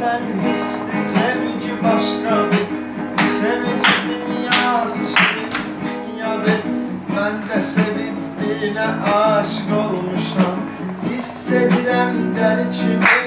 sen hisli sevgi başka bir sevgi dünyası, şirin dünyada. Ben de sevip birine aşık olmuşam, hissedilen der içimi.